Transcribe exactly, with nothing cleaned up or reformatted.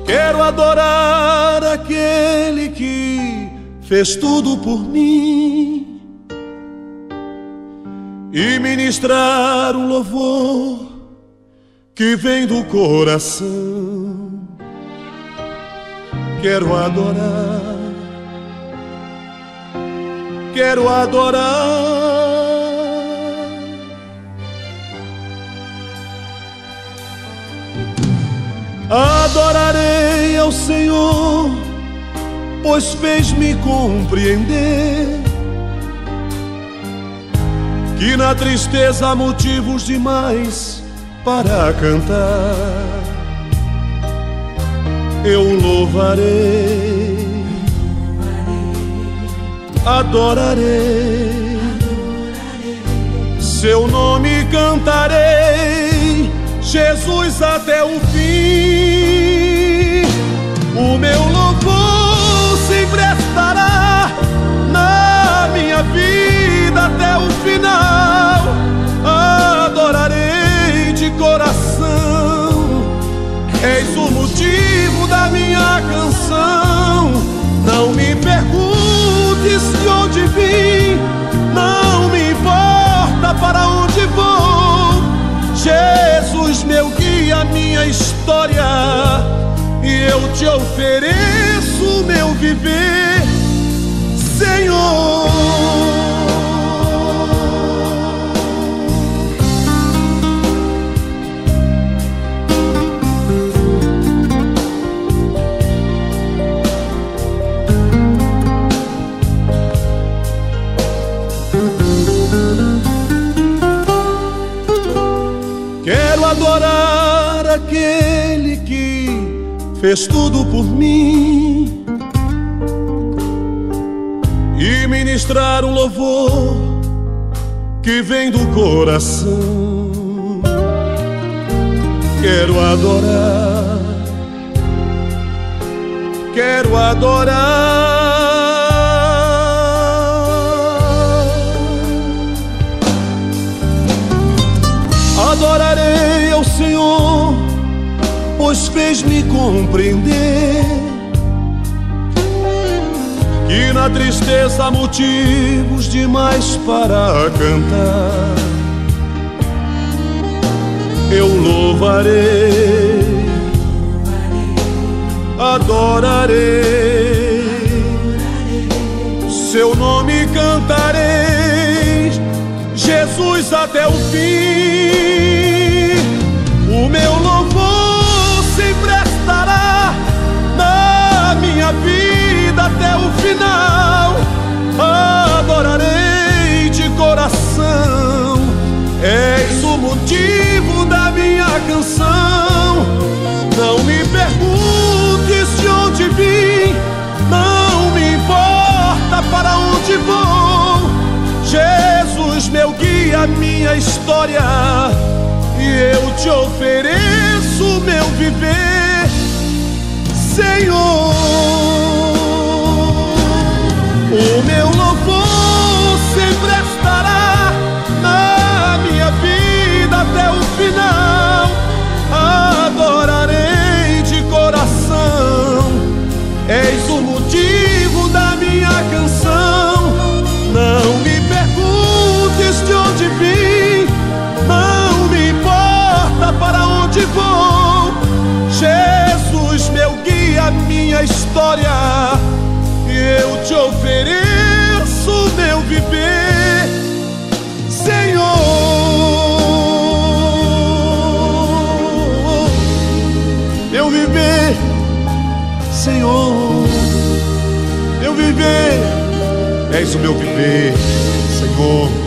Quero adorar aquele que fez tudo por mim e ministrar um louvor que vem do coração. Quero adorar, quero adorar. Adorarei ao Senhor, pois fez-me compreender que na tristeza há motivos demais para cantar. Eu louvarei, adorarei, seu nome cantarei, Jesus até o fim. O meu louvor sempre estará na minha vida até o final. Adorarei de coração, és o motivo da minha canção. Não me perguntes de onde vim, não me importa para onde vou. Jesus, meu guia, minha história, e eu te ofereço o meu viver, Senhor. Quero adorar aquele que fez tudo por mim e ministrar um louvor que vem do coração. Quero adorar, quero adorar. Adorarei ao Senhor, pois fez-me compreender que na tristeza há motivos demais para cantar. Eu louvarei, adorarei, seu nome cantarei, Jesus até o fim. O meu louvor sempre estará na minha vida até o final. Adorarei de coração, és o motivo da minha canção. Não me perguntes de onde vim, não me importa para onde vou. Jesus, meu guia, minha história, e eu te ofereço o meu viver, Senhor. O meu louvor sempre estará na minha vida até o final. Adorarei de coração, és o motivo da minha canção. Não me perguntes de onde vim, não me importa para onde vou. Jesus, meu guia, minha história, e eu te ofereço o meu viver, Senhor. Meu viver, Senhor, meu viver, és o meu viver, Senhor.